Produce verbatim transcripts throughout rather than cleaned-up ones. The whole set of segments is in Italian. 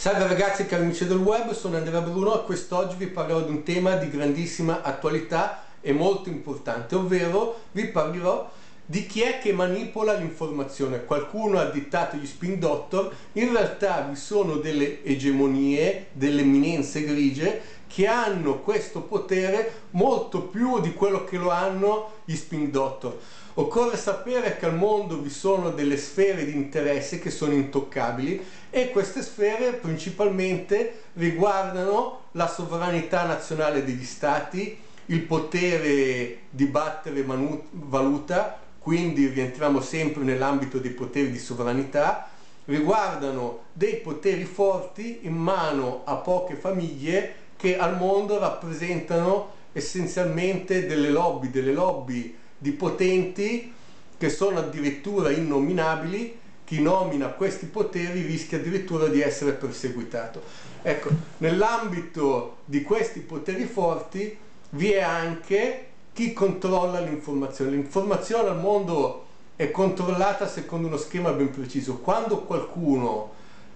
Salve ragazzi, cari amici del web, sono Andrea Bruno e quest'oggi vi parlerò di un tema di grandissima attualità e molto importante, ovvero vi parlerò di chi è che manipola l'informazione. Qualcuno ha additato gli spin doctor, in realtà vi sono delle egemonie, delle eminenze grigie che hanno questo potere molto più di quello che lo hanno gli spin doctor. Occorre sapere che al mondo vi sono delle sfere di interesse che sono intoccabili e queste sfere principalmente riguardano la sovranità nazionale degli stati, il potere di battere valuta, quindi rientriamo sempre nell'ambito dei poteri di sovranità, riguardano dei poteri forti in mano a poche famiglie che al mondo rappresentano essenzialmente delle lobby, delle lobby di potenti che sono addirittura innominabili. Chi nomina questi poteri rischia addirittura di essere perseguitato. Ecco, nell'ambito di questi poteri forti vi è anche chi controlla l'informazione. L'informazione al mondo è controllata secondo uno schema ben preciso. Quando qualcuno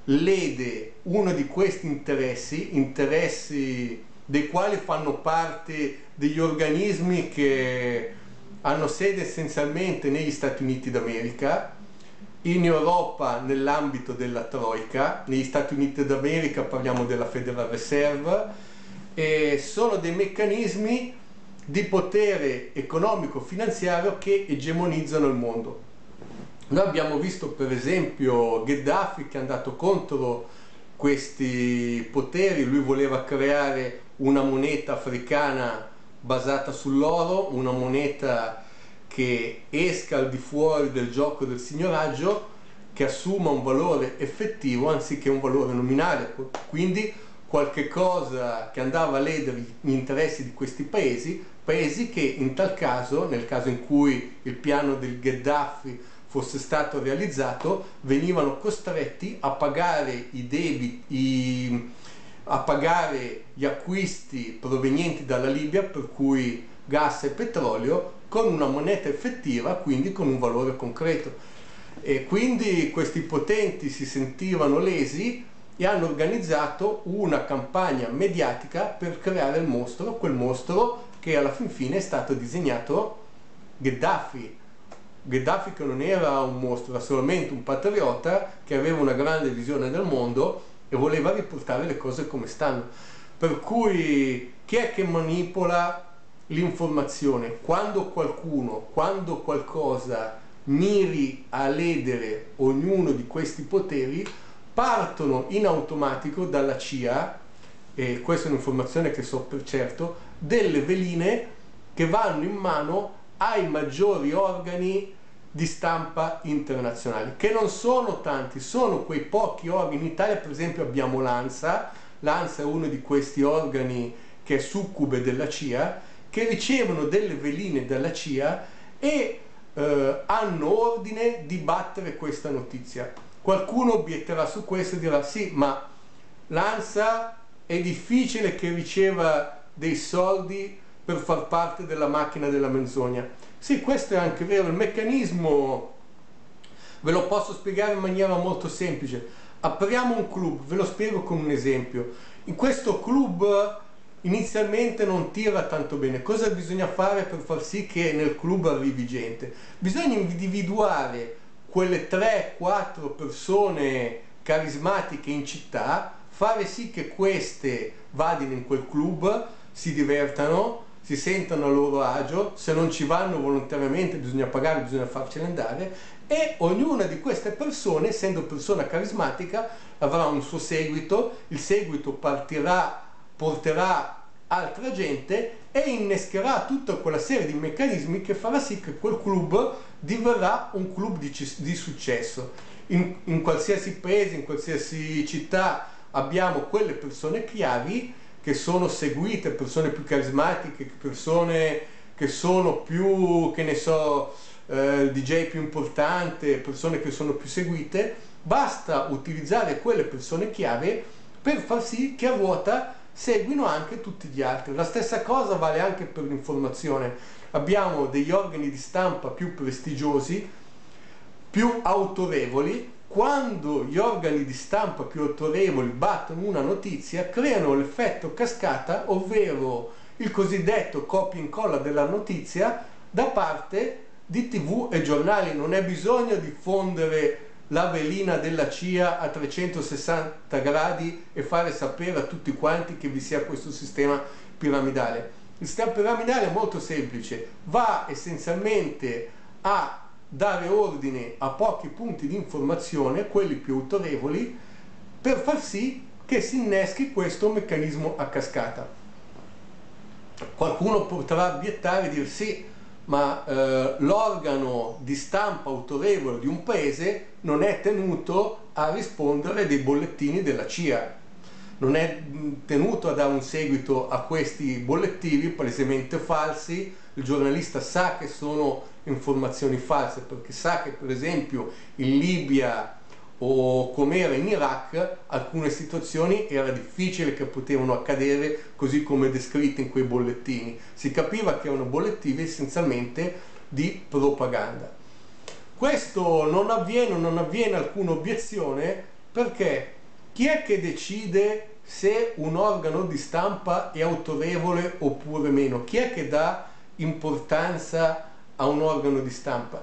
lede uno di questi interessi, interessi dei quali fanno parte degli organismi che hanno sede essenzialmente negli Stati Uniti d'America, in Europa nell'ambito della Troika, negli Stati Uniti d'America parliamo della Federal Reserve, e sono dei meccanismi di potere economico-finanziario che egemonizzano il mondo. Noi abbiamo visto per esempio Gheddafi che è andato contro questi poteri. Lui voleva creare una moneta africana basata sull'oro, una moneta che esca al di fuori del gioco del signoraggio, che assuma un valore effettivo anziché un valore nominale, quindi qualche cosa che andava a ledere gli interessi di questi paesi, paesi che in tal caso, nel caso in cui il piano del Gheddafi fosse stato realizzato, venivano costretti a pagare i debiti, i, a pagare gli acquisti provenienti dalla Libia, per cui gas e petrolio, con una moneta effettiva, quindi con un valore concreto. E quindi questi potenti si sentivano lesi e hanno organizzato una campagna mediatica per creare il mostro, quel mostro che alla fin fine è stato disegnato Gheddafi. Gheddafi che non era un mostro, era solamente un patriota che aveva una grande visione del mondo e voleva riportare le cose come stanno. Per cui chi è che manipola l'informazione? Quando qualcuno, quando qualcosa miri a ledere ognuno di questi poteri, partono in automatico dalla C I A, e questa è un'informazione che so per certo, delle veline che vanno in mano ai maggiori organi di stampa internazionali, che non sono tanti, sono quei pochi organi. In Italia per esempio abbiamo l'ANSA, l'ANSA è uno di questi organi che è succube della C I A, che ricevono delle veline dalla C I A e eh, hanno ordine di battere questa notizia. Qualcuno obietterà su questo e dirà sì, ma l'ANSA è difficile che riceva dei soldi per far parte della macchina della menzogna. Sì, questo è anche vero. Il meccanismo ve lo posso spiegare in maniera molto semplice. Apriamo un club, ve lo spiego con un esempio. In questo club inizialmente non tira tanto bene. Cosa bisogna fare per far sì che nel club arrivi gente? Bisogna individuare quelle tre quattro persone carismatiche in città, fare sì che queste vadino in quel club, si divertano, si sentano a loro agio. Se non ci vanno volontariamente bisogna pagare, bisogna farcene andare, e ognuna di queste persone, essendo persona carismatica, avrà un suo seguito. Il seguito partirà, porterà altra gente e innescherà tutta quella serie di meccanismi che farà sì che quel club diverrà un club di, di successo. In, in qualsiasi paese, in qualsiasi città abbiamo quelle persone chiavi che sono seguite, persone più carismatiche, persone che sono più, che ne so, eh, D J più importante, persone che sono più seguite. Basta utilizzare quelle persone chiave per far sì che a ruota seguino anche tutti gli altri. La stessa cosa vale anche per l'informazione. Abbiamo degli organi di stampa più prestigiosi, più autorevoli, quando gli organi di stampa più autorevoli battono una notizia, creano l'effetto cascata, ovvero il cosiddetto copia e incolla della notizia da parte di tivù e giornali. Non è bisogno diffondere la velina della C I A a trecentosessanta gradi e fare sapere a tutti quanti che vi sia questo sistema piramidale. Il sistema piramidale è molto semplice, va essenzialmente a dare ordine a pochi punti di informazione, quelli più autorevoli, per far sì che si inneschi questo meccanismo a cascata. Qualcuno potrà obiettare e dire sì, ma eh, l'organo di stampa autorevole di un paese non è tenuto a rispondere dei bollettini della C I A, non è tenuto a dare un seguito a questi bollettini palesemente falsi. Il giornalista sa che sono informazioni false, perché sa che per esempio in Libia o com'era in Iraq alcune situazioni era difficile che potevano accadere così come descritte in quei bollettini. Si capiva che erano bollettini essenzialmente di propaganda. Questo non avviene, non avviene alcuna obiezione, perché chi è che decide se un organo di stampa è autorevole oppure meno? Chi è che dà importanza a un organo di stampa?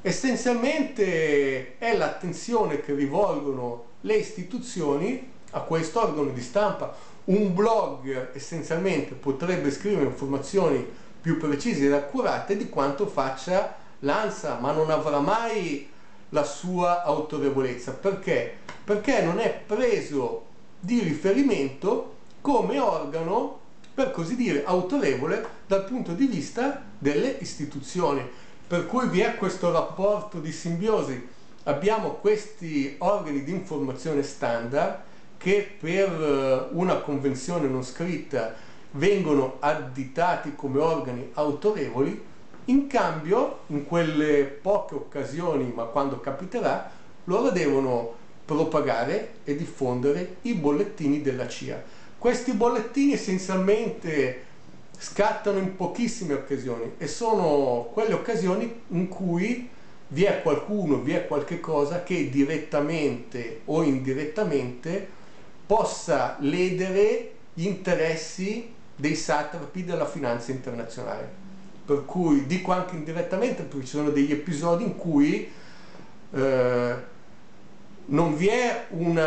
Essenzialmente è l'attenzione che rivolgono le istituzioni a questo organo di stampa. Un blog essenzialmente potrebbe scrivere informazioni più precise ed accurate di quanto faccia l'ANSA, ma non avrà mai la sua autorevolezza. Perché? Perché non è preso di riferimento come organo, per così dire, autorevole dal punto di vista delle istituzioni. Per cui vi è questo rapporto di simbiosi. Abbiamo questi organi di informazione standard che per una convenzione non scritta vengono additati come organi autorevoli. In cambio, in quelle poche occasioni, ma quando capiterà, loro devono propagare e diffondere i bollettini della C I A. Questi bollettini essenzialmente scattano in pochissime occasioni e sono quelle occasioni in cui vi è qualcuno, vi è qualche cosa che direttamente o indirettamente possa ledere gli interessi dei satrapi della finanza internazionale. Per cui dico anche indirettamente, perché ci sono degli episodi in cui eh, non vi è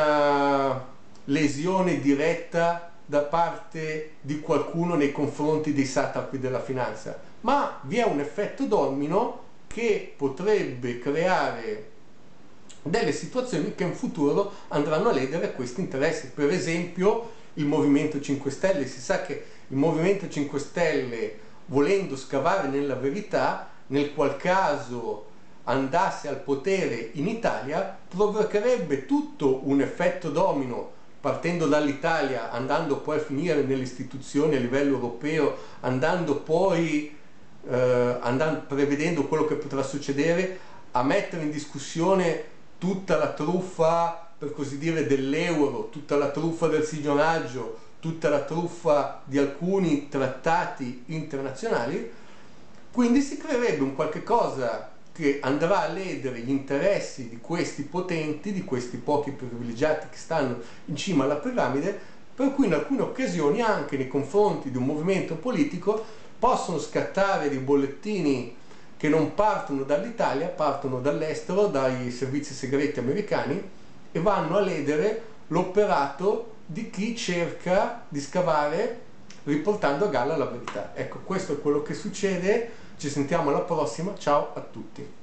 una lesione diretta da parte di qualcuno nei confronti dei satrapi della finanza, ma vi è un effetto domino che potrebbe creare delle situazioni che in futuro andranno a ledere questi interessi. Per esempio il Movimento cinque Stelle. Si sa che il Movimento cinque Stelle, volendo scavare nella verità, nel qual caso andasse al potere in Italia, provocherebbe tutto un effetto domino, partendo dall'Italia, andando poi a finire nelle istituzioni a livello europeo, andando poi eh, andando, prevedendo quello che potrà succedere, a mettere in discussione tutta la truffa, per così dire, dell'euro, tutta la truffa del signoraggio, tutta la truffa di alcuni trattati internazionali. Quindi si creerebbe un qualche cosa che andrà a ledere gli interessi di questi potenti, di questi pochi privilegiati che stanno in cima alla piramide, per cui in alcune occasioni anche nei confronti di un movimento politico possono scattare dei bollettini che non partono dall'Italia, partono dall'estero, dai servizi segreti americani, e vanno a ledere l'operato di chi cerca di scavare riportando a galla la verità. Ecco, questo è quello che succede. Ci sentiamo alla prossima, ciao a tutti.